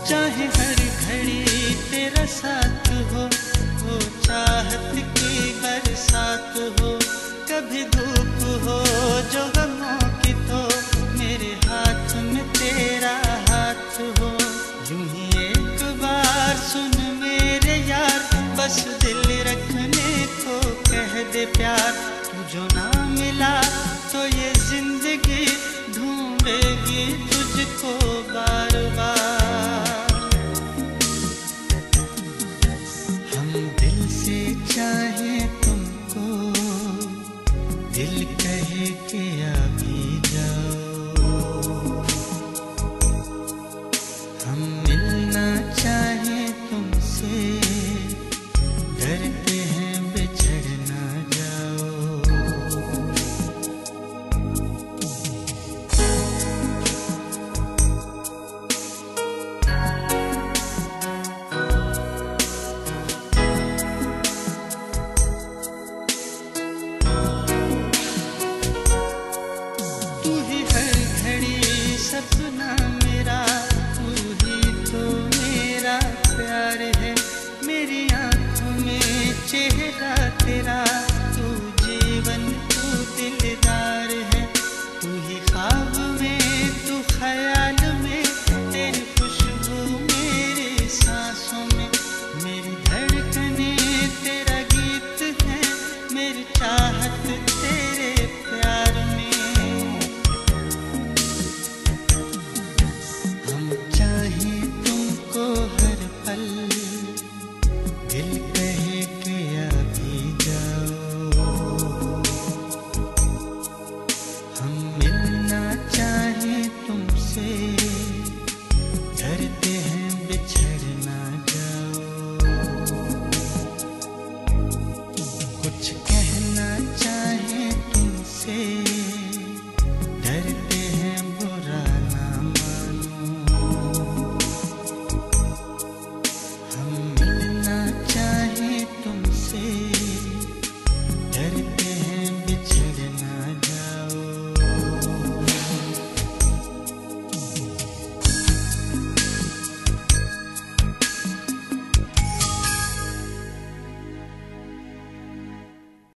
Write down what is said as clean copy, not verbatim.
चाहे हर घड़ी तेरा साथ हो चाहत की बरसात हो, कभी धूप हो जो गमों की तो मेरे हाथ में तेरा हाथ हो। यूं ही एक बार सुन मेरे यार, बस दिल रखने को कह दे प्यार। तू जो ना मिला तो ये जिंदगी ढूंढेगी तुझको बार बार। हम दिल से चाहें तुमको, दिल कहे कि अभी जाओ। हम मिल